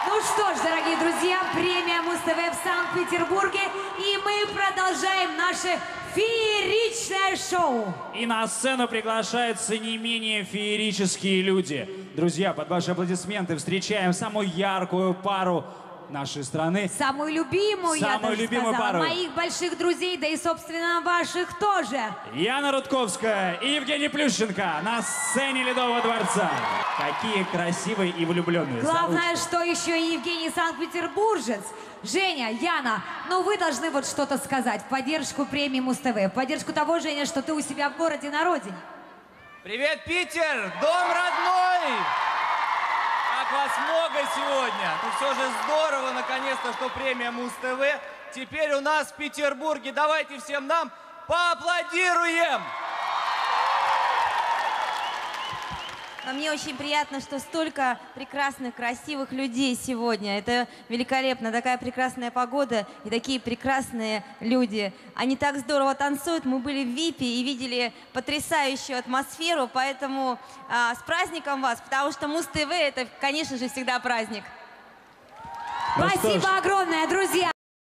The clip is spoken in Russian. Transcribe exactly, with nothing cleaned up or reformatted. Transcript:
Ну что ж, дорогие друзья, премия Муз-ТВ в Санкт-Петербурге, и мы продолжаем наше фееричное шоу. И на сцену приглашаются не менее феерические люди. Друзья, под ваши аплодисменты встречаем самую яркую пару нашей страны. Самую любимую, Самую я даже любимую сказала, пару. моих больших друзей, да и, собственно, ваших тоже. Яна Рудковская и Евгений Плющенко на сцене Ледового дворца. Какие красивые и влюбленные. Главное, что еще и Евгений Санкт-Петербуржец. Женя, Яна, ну вы должны вот что-то сказать в поддержку премии Муз-ТВ, в поддержку того, Женя, что ты у себя в городе на родине. Привет, Питер! Дом родной! Как вас много сегодня! Ну все же здорово, наконец-то, что премия Муз-ТВ теперь у нас в Петербурге. Давайте всем нам поаплодируем! Но мне очень приятно, что столько прекрасных, красивых людей сегодня. Это великолепно. Такая прекрасная погода и такие прекрасные люди. Они так здорово танцуют. Мы были в ВИПе и видели потрясающую атмосферу. Поэтому а, с праздником вас, потому что Муз-ТВ — это, конечно же, всегда праздник. Спасибо огромное, друзья!